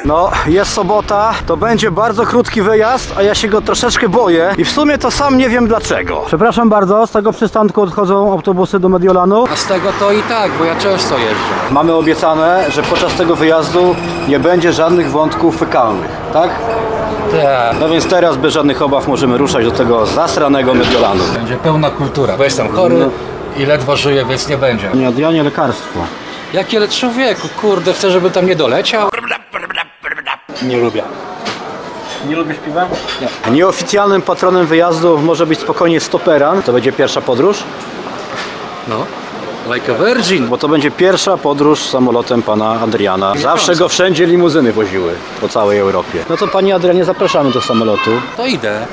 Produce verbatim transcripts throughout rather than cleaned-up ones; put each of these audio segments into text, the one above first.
No, jest sobota, to będzie bardzo krótki wyjazd, a ja się go troszeczkę boję i w sumie to sam nie wiem dlaczego. Przepraszam bardzo, z tego przystanku odchodzą autobusy do Mediolanu. A z tego to i tak, bo ja często jeżdżę. Mamy obiecane, że podczas tego wyjazdu nie będzie żadnych wątków fekalnych, tak? Tak. No więc teraz bez żadnych obaw możemy ruszać do tego zasranego Mediolanu. Będzie pełna kultura, bo jestem chory no. i ledwo żyję, więc nie będzie. Nie, Adrianie, lekarstwo. Jakie człowieku, kurde, chcę, żeby tam nie doleciał? Nie lubię. Nie lubisz piwa? Nie. Nieoficjalnym patronem wyjazdu może być spokojnie Stoperan. To będzie pierwsza podróż. No, like a virgin. Bo to będzie pierwsza podróż samolotem pana Adriana. Zawsze go wszędzie limuzyny woziły po całej Europie. No to panie Adrianie, zapraszamy do samolotu. To idę.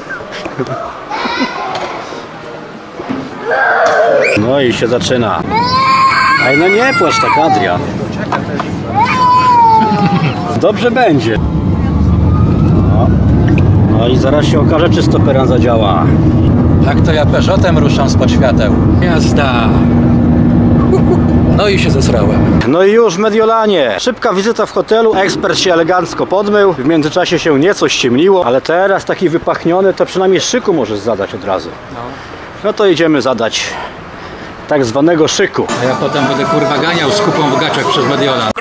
No i się zaczyna. Ej, no nie płacz tak, Adrian. Dobrze będzie. No. No i zaraz się okaże, czy Stoperan zadziała. Jak to ja Peugeotem ruszam spod świateł. Jazda. No i się zesrałem. No i już w Mediolanie. Szybka wizyta w hotelu. Ekspert się elegancko podmył. W międzyczasie się nieco ściemniło, ale teraz taki wypachniony, to przynajmniej szyku możesz zadać od razu. No, no to idziemy zadać tak zwanego szyku. A ja potem będę kurwa ganiał z kupą w gaciach przez Mediolan.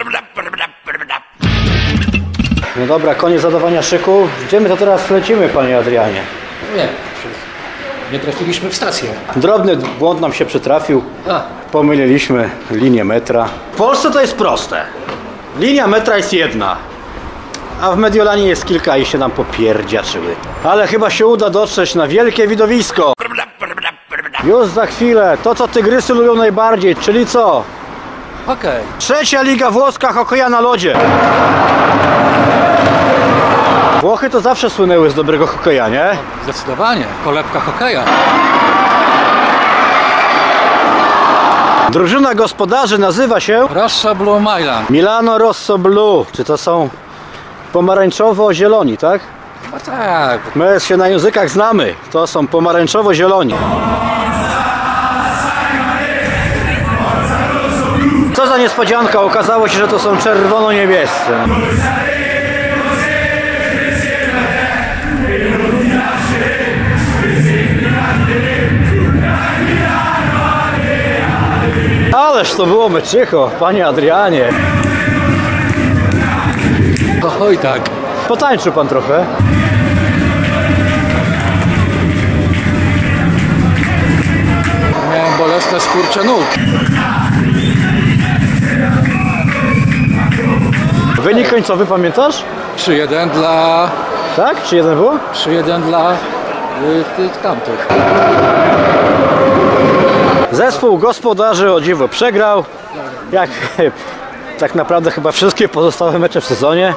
No dobra, koniec zadawania szyku. Gdzie my to teraz lecimy, panie Adrianie? Nie, nie trafiliśmy w stację. Drobny błąd nam się przytrafił. A. Pomyliliśmy linię metra. W Polsce to jest proste. Linia metra jest jedna, a w Mediolanie jest kilka i się nam popierdziaczyły. Ale chyba się uda dotrzeć na wielkie widowisko. Już za chwilę. To, co tygrysy lubią najbardziej, czyli co? Okej. Okay. Trzecia liga włoska hokeja na lodzie. Włochy to zawsze słynęły z dobrego hokeja, nie? Zdecydowanie. Kolebka hokeja. Drużyna gospodarzy nazywa się Rosso Blue Milan. Milano Rosso Blu. Czy to są pomarańczowo-zieloni, tak? No tak. My się na językach znamy. To są pomarańczowo-zieloni. Co za niespodzianka, okazało się, że to są czerwono-niebiescy. Ależ to było meczycho, panie Adrianie. Oj tak. Potańczył pan trochę. Miałem bolesne skurcze nóg. Wynik końcowy pamiętasz? trzy jeden dla... Tak? Czy jeden było? trzy jeden dla y, tych tamtych. Zespół gospodarzy o dziwo przegrał. Jak tak naprawdę chyba wszystkie pozostałe mecze w sezonie.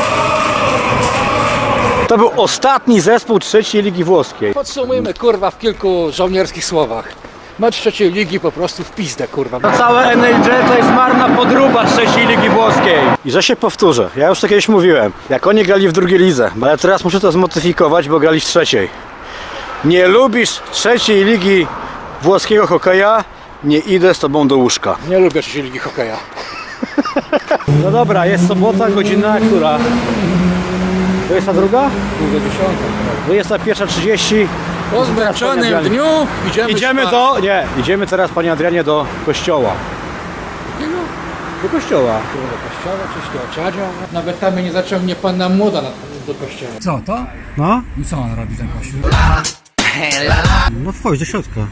To był ostatni zespół trzeciej ligi włoskiej. Podsumujmy kurwa w kilku żołnierskich słowach. Mecz trzeciej ligi po prostu w pizdę kurwa. To całe N L G to jest marna podróba trzeciej ligi włoskiej. I że się powtórzę, ja już to kiedyś mówiłem, jak oni grali w drugiej lidze, ale teraz muszę to zmodyfikować, bo grali w trzeciej. Nie lubisz trzeciej ligi włoskiego hokeja? Nie idę z tobą do łóżka. Nie lubię trzeciej ligi hokeja. No dobra, jest sobota, godzina która? dwudziesta druga? dwudziesta pierwsza trzydzieści. Po zmęczonym dniu idziemy Idziemy spać. do... Nie, idziemy teraz, panie Adrianie, do kościoła. Jakiego? Do kościoła. Do kościoła czy ściociadzia? Nawet tam nie zaciągnie pana młoda na, do kościoła. Co to? No? I co on robi ten kościół? No wchodź do środka.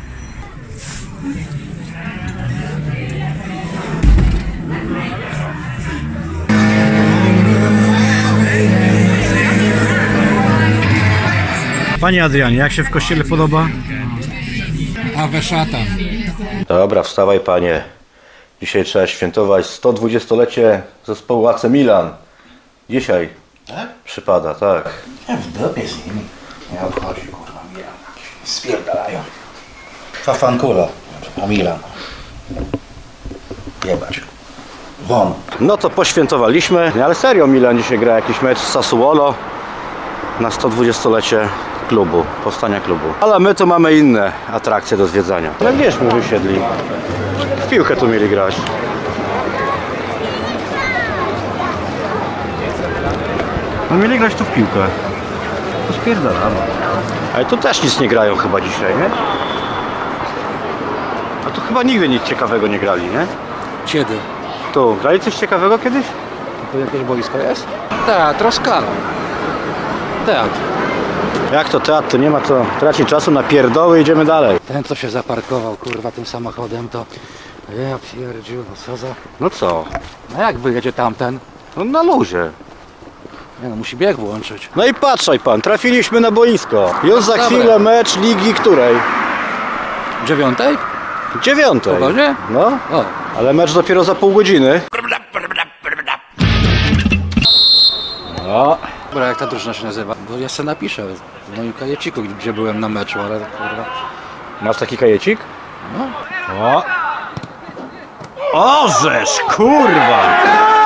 Panie Adrianie, jak się w kościele podoba? Awe szatan. Dobra, wstawaj panie. Dzisiaj trzeba świętować sto dwudziestolecie zespołu A C Milan. Dzisiaj tak? przypada, tak. Ja w dupie z nimi. Nie obchodzi kurwa Milan. Spierdalają. Fafankula. A Milan. Jebać. Won. No to poświętowaliśmy, ale serio Milan dzisiaj gra jakiś mecz z Sassuolo na sto dwudziestolecie klubu, powstania klubu. Ale my tu mamy inne atrakcje do zwiedzania. Ale gdzieśmy wysiedli? W piłkę tu mieli grać. No mieli grać tu w piłkę. To spierdalamy. Ale tu też nic nie grają chyba dzisiaj, nie? A tu chyba nigdy nic ciekawego nie grali, nie? Kiedy? Tu, grali coś ciekawego kiedyś? Tu jakieś boisko jest? Teatr Oskara. Teatr. Jak to teatr, to nie ma co tracić czasu na pierdoły, idziemy dalej. Ten, co się zaparkował, kurwa, tym samochodem, to... Ja pierdziu, no co za... No co? No jak wyjedzie tamten? No na luzie. Nie no, musi bieg włączyć. No i patrzaj pan, trafiliśmy na boisko. Już za Dobra. chwilę mecz ligi której? Dziewiątej? Dziewiątej. Poważnie? No, O. ale mecz dopiero za pół godziny. No. Dobra, jak ta drużyna się nazywa? Bo ja sobie napiszę w moim kajeciku, gdzie byłem na meczu, ale kurwa... Masz taki kajecik? No. O! Ożesz, kurwa!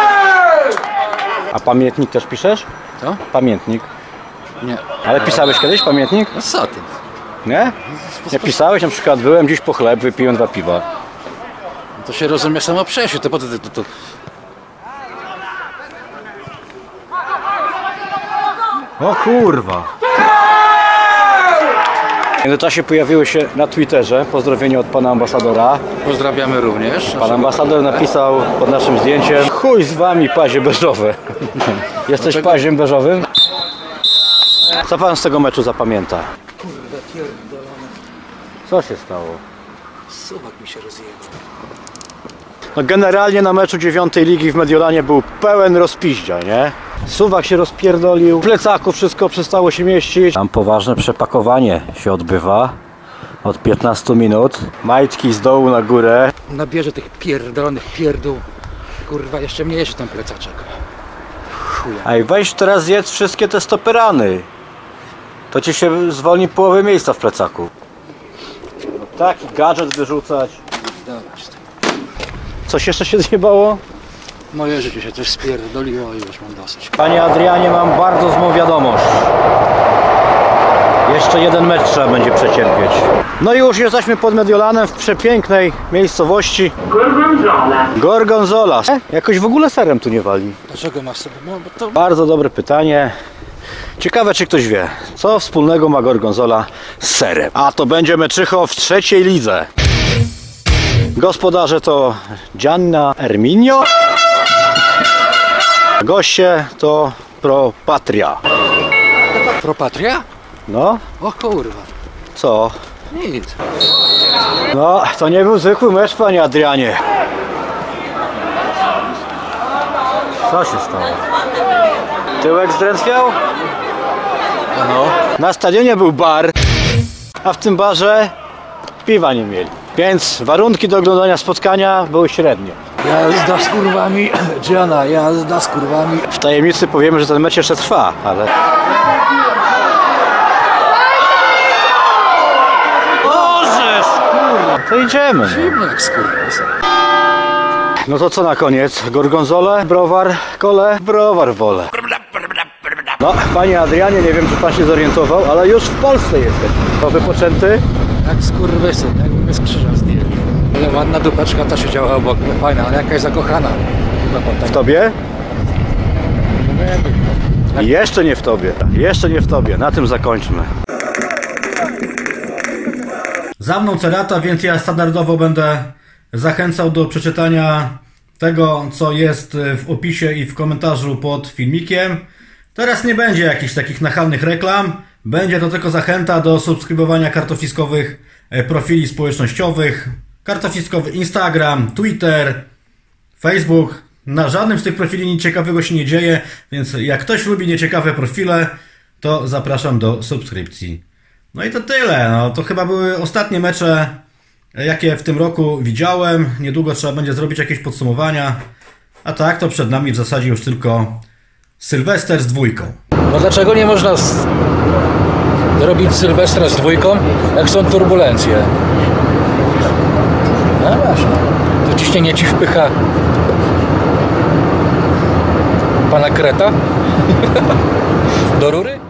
A pamiętnik też piszesz? Co? Pamiętnik. Nie. Ale pisałeś kiedyś pamiętnik? No co ty? Nie? Nie pisałeś? Na przykład byłem dziś po chleb, wypiłem dwa piwa. To się rozumie samo przejście, to po to... to, to... O kurwa! W międzyczasie pojawiły się na Twitterze pozdrowienia od pana ambasadora. Pozdrawiamy również. Pan ambasador napisał pod naszym zdjęciem: chuj z wami, pazie beżowe. Jesteś Dlaczego? paziem beżowym? Co pan z tego meczu zapamięta? Kurde, pierdolone. Co się stało? Suwak mi się rozjebał. No generalnie na meczu dziewiątej ligi w Mediolanie był pełen rozpiździa, nie? Suwak się rozpierdolił, w plecaku wszystko przestało się mieścić. Tam poważne przepakowanie się odbywa od piętnastu minut. Majtki z dołu na górę. Nabierze tych pierdolonych pierdół. Kurwa, jeszcze mniejszy ten plecaczek. Chuja. Ej, weź teraz zjedz wszystkie te stoperany. To ci się zwolni połowę miejsca w plecaku. No taki gadżet wyrzucać. Dawać to. Coś jeszcze się zjebało? Moje życie się coś spierdoliło i już mam dosyć. Panie Adrianie, mam bardzo złą wiadomość. Jeszcze jeden mecz trzeba będzie przecierpieć. No i już jesteśmy pod Mediolanem w przepięknej miejscowości Gorgonzola. Gorgonzola. E? Jakoś w ogóle serem tu nie wali. Dlaczego masz sobie? No bo to... Bardzo dobre pytanie. Ciekawe, czy ktoś wie, co wspólnego ma Gorgonzola z serem. A to będzie meczycho w trzeciej lidze. Gospodarze to Gianna Erminio. Goście to Pro Patria. Propatria? No, O kurwa. co? Nic. No, to nie był zwykły mecz, panie Adrianie. Co się stało? Tyłek zdrętwiał? No. Na stadionie był bar, a w tym barze piwa nie mieli. Więc warunki do oglądania spotkania były średnie. Jazda z kurwami. Gianna, jazda z kurwami. W tajemnicy powiemy, że ten mecz jeszcze trwa, ale... Ożesz, kurwa, to idziemy. No. Zimno jak skurwa. No to co na koniec? Gorgonzole, browar, kole, browar wolę. No, panie Adrianie, nie wiem, czy pan się zorientował, ale już w Polsce jestem. To wypoczęty? Jak skurwysyn, jak mnie z krzyża zdjęli. Ale ładna dupeczka ta siedziała obok, no fajna, ale jakaś zakochana. Chyba W potem. tobie? Jeszcze nie w tobie. Jeszcze nie w tobie. Na tym zakończmy. Za mną cerata, więc ja standardowo będę zachęcał do przeczytania tego, co jest w opisie i w komentarzu pod filmikiem. Teraz nie będzie jakichś takich nachalnych reklam. Będzie to tylko zachęta do subskrybowania kartofliskowych profili społecznościowych. Kartofliskowy Instagram, Twitter, Facebook. Na żadnym z tych profili nic ciekawego się nie dzieje, więc jak ktoś lubi nieciekawe profile, to zapraszam do subskrypcji. No i to tyle. No, to chyba były ostatnie mecze, jakie w tym roku widziałem. Niedługo trzeba będzie zrobić jakieś podsumowania. A tak, to przed nami w zasadzie już tylko Sylwester z dwójką. No dlaczego nie można z... robić Sylwestra z dwójką, jak są turbulencje? No właśnie. To ciśnienie ci wpycha pana kreta do rury?